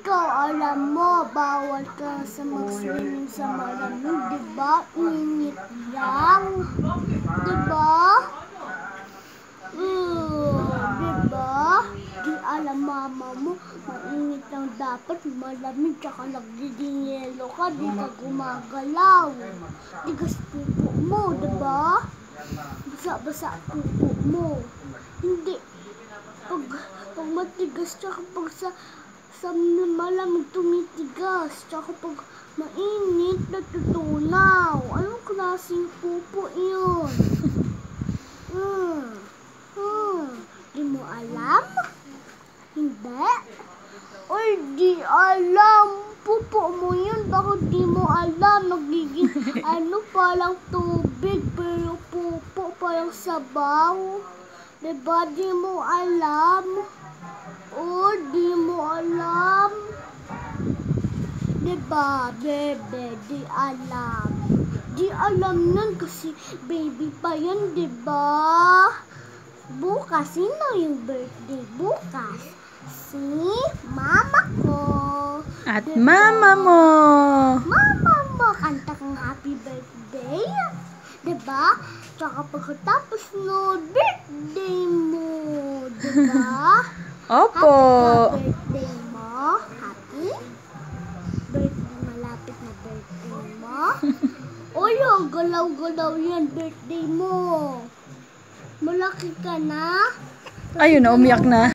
ikaw, alam mo, bawal ka sa mag-swimming sa malamig, diba? Init lang. Diba? Diba? Di alam mama mo, mainit lang dapat, malamig, tsaka nagiging yelo ka, di ka gumagalaw. Tigas pupo mo, diba? Basa-basa pupo mo. Hindi. Pag matigas, tsaka pag sa malamig tumitigas, tsaka pag mainit, natutunaw. Anong klaseng pupo yun? Di mo alam? Hindi? Oy, di alam. Pupo mo yun, bakit di mo alam? Magiging palang tubig, pero pupo parang sabaw. Diba di mo alam? Oh, di mo alam. Diba, bebe, di alam. Di alam nun kasi baby pa yan, diba? Bukas, sino yung birthday bukas? Si mama ko. At diba? mama mo. Mama mo, kanta kang happy birthday. Diba? Tsaka pagkatapos no, birthday mo. Diba? Opo. Happy birthday mo. Happy? Birthday, malapit na birthday mo. Oy, galaw-galaw yan, birthday mo. Malaki ka na. Ayun na, umiyak na.